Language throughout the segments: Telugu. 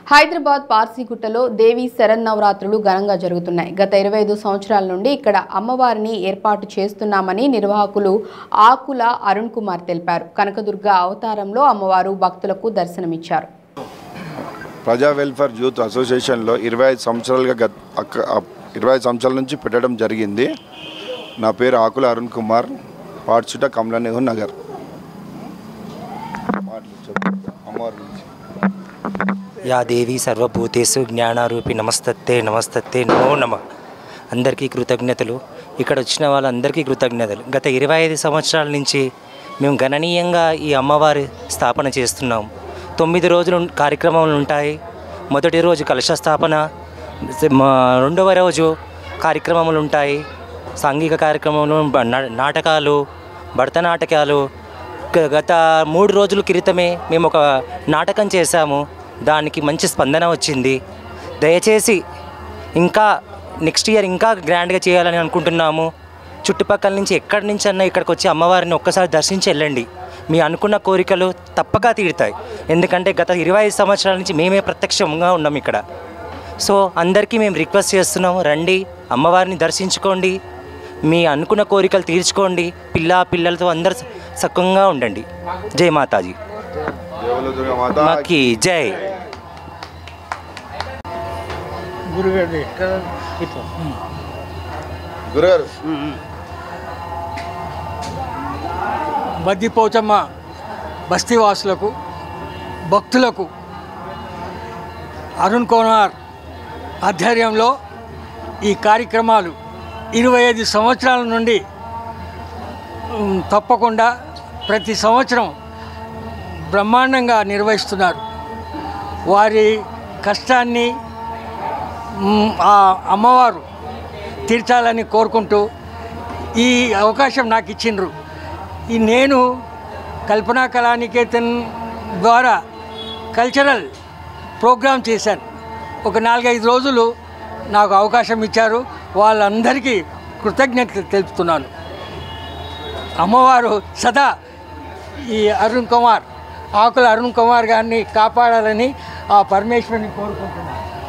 హైదరాబాద్ పార్సిగుట్టలో దేవి శరన్నవరాత్రులు ఘనంగా జరుగుతున్నాయి. గత 25 సంవత్సరాల నుండి ఇక్కడ అమ్మవారిని ఏర్పాటు చేస్తున్నామని నిర్వాహకులు ఆకుల అరుణ్ కుమార్ తెలిపారు. కనకదుర్గ అవతారంలో అమ్మవారు భక్తులకు దర్శనమిచ్చారు. ప్రజా వెల్ఫేర్ యూత్ అసోసియేషన్లో 25 సంవత్సరాల నుంచి పెట్టడం జరిగింది. నా పేరు ఆకుల అరుణ్ కుమార్, పార్సిగుట్ట కమలా నెహ్రూ నగర్. యా దేవి సర్వభూతేషు జ్ఞానారూపి నమస్తతే నమస్తతే నమో నమః. అందరికీ కృతజ్ఞతలు. ఇక్కడ వచ్చిన వాళ్ళందరికీ కృతజ్ఞతలు. గత 25 సంవత్సరాల నుంచి మేము గణనీయంగా ఈ అమ్మవారి స్థాపన చేస్తున్నాం. 9 రోజులు కార్యక్రమాలు ఉంటాయి. మొదటి రోజు కలశ స్థాపన, రెండవ రోజు కార్యక్రమాలు ఉంటాయి. సాంఘిక కార్యక్రమాలు, నాటకాలు, భరతనాటకాలు. గత 3 రోజుల క్రితమే మేము ఒక నాటకం చేశాము. దానికి మంచి స్పందన వచ్చింది. దయచేసి ఇంకా నెక్స్ట్ ఇయర్ ఇంకా గ్రాండ్గా చేయాలని అనుకుంటున్నాము. చుట్టుపక్కల నుంచి ఎక్కడి నుంచి అన్నా ఇక్కడికి వచ్చి అమ్మవారిని ఒక్కసారి దర్శించి వెళ్ళండి. మీ అనుకున్న కోరికలు తప్పక తీరుతాయి. ఎందుకంటే గత 25 సంవత్సరాల నుంచి మేమే ప్రత్యక్షంగా ఉన్నాం ఇక్కడ. సో అందరికీ మేము రిక్వెస్ట్ చేస్తున్నాము, రండి, అమ్మవారిని దర్శించుకోండి, మీ అనుకున్న కోరికలు తీర్చుకోండి, పిల్లలతో అందరు సుఖంగా ఉండండి. జై మాతాజీ మాకి జై. బద్దిపోచమ్మ బస్తీవాసులకు, భక్తులకు అరుణ్ కుమార్ ఆధ్వర్యంలో ఈ కార్యక్రమాలు 25 సంవత్సరాల నుండి తప్పకుండా ప్రతి సంవత్సరం బ్రహ్మాండంగా నిర్వహిస్తున్నారు. వారి కష్టాన్ని ఆ అమ్మవారు తీర్చాలని కోరుకుంటూ ఈ అవకాశం నాకు ఇచ్చిండ్రు. నేను కల్పనా కళానికేతన్ ద్వారా కల్చరల్ ప్రోగ్రాం చేశాను. ఒక 4-5 రోజులు నాకు అవకాశం ఇచ్చారు. వాళ్ళందరికీ కృతజ్ఞతలు తెలుపుతున్నాను. అమ్మవారు సదా ఈ అరుణ్ కుమార్, ఆకుల అరుణ్ కుమార్ గారిని కాపాడాలని ఆ పరమేశ్వరుని కోరుకుంటున్నాను.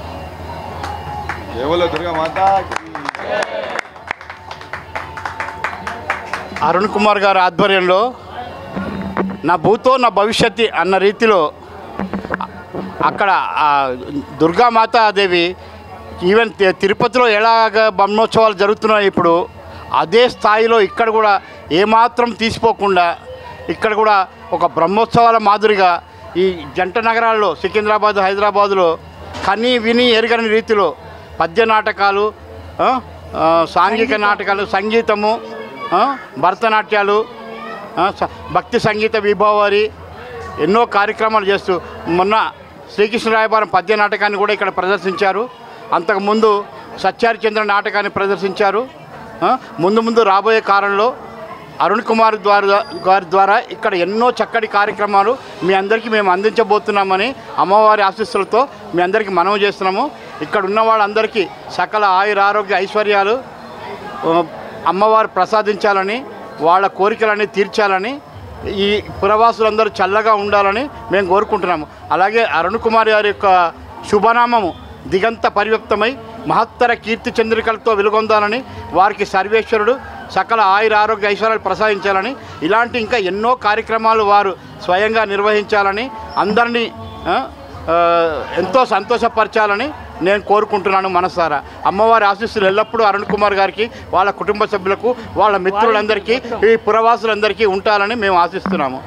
అరుణ్ కుమార్ గారి ఆధ్వర్యంలో నా భూతో నా భవిష్యత్తు అన్న రీతిలో అక్కడ దుర్గామాతాదేవి ఈవెన్ తిరుపతిలో ఎలాగ బ్రహ్మోత్సవాలు జరుగుతున్నాయి ఇప్పుడు అదే స్థాయిలో ఇక్కడ కూడా ఏమాత్రం తీసిపోకుండా ఇక్కడ కూడా ఒక బ్రహ్మోత్సవాల మాదిరిగా ఈ జంట నగరాల్లో సికింద్రాబాద్, హైదరాబాదులో కని విని ఎరగని రీతిలో పద్య నాటకాలు, సాంఘిక నాటకాలు, సంగీతము, భరతనాట్యాలు, భక్తి సంగీత విభావారి ఎన్నో కార్యక్రమాలు చేస్తూ మొన్న శ్రీకృష్ణరాయబారం పద్య నాటకాన్ని కూడా ఇక్కడ ప్రదర్శించారు. అంతకుముందు సత్యహరిచంద్ర నాటకాన్ని ప్రదర్శించారు. ముందు రాబోయే కాలంలో అరుణ్ కుమార్ గారి ద్వారా ఇక్కడ ఎన్నో చక్కటి కార్యక్రమాలు మీ అందరికీ మేము అందించబోతున్నామని అమ్మవారి ఆశీస్సులతో మీ అందరికీ మనవి చేస్తున్నాము. ఇక్కడ ఉన్న వాళ్ళందరికీ సకల ఆయురారోగ్య ఐశ్వర్యాలు అమ్మవారు ప్రసాదించాలని, వాళ్ళ కోరికలన్నీ తీర్చాలని, ఈ పురవాసులందరూ చల్లగా ఉండాలని మేము కోరుకుంటున్నాము. అలాగే అరుణ్ కుమార్ గారి యొక్క శుభనామము దిగంత పరివ్యక్తమై మహత్తర కీర్తి చంద్రికలతో వెలుగొందాలని, వారికి సర్వేశ్వరుడు సకల ఆయురారోగ్య ఐశ్వర్యాలు ప్రసాదించాలని, ఇలాంటి ఇంకా ఎన్నో కార్యక్రమాలు వారు స్వయంగా నిర్వహించాలని, అందరినీ ఎంతో సంతోషపరచాలని నేను కోరుకుంటున్నాను మనసారా. అమ్మవారి ఆశీస్సులు ఎల్లప్పుడూ అరుణ్ కుమార్ గారికి, వాళ్ళ కుటుంబ సభ్యులకు, వాళ్ళ మిత్రులందరికీ, ఈ పురవాసులందరికీ ఉంటాలని మేము ఆశిస్తున్నాము.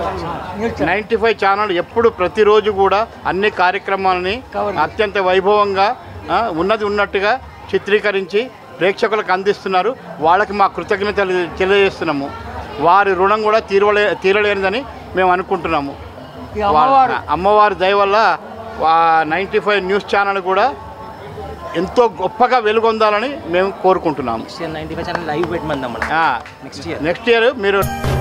95 ఛానల్ ఎప్పుడు ప్రతిరోజు కూడా అన్ని కార్యక్రమాలని అత్యంత వైభవంగా ఉన్నట్టుగా చిత్రీకరించి ప్రేక్షకులకు అందిస్తున్నారు. వాళ్ళకి మా కృతజ్ఞతలు తెలియజేస్తున్నాము. వారి రుణం కూడా తీరలేనిదని మేము అనుకుంటున్నాము. అమ్మవారి దయ వల్ల 95 న్యూస్ ఛానల్ కూడా ఎంతో గొప్పగా వెలుగొందాలని మేము కోరుకుంటున్నాము. నెక్స్ట్ ఇయర్ మీరు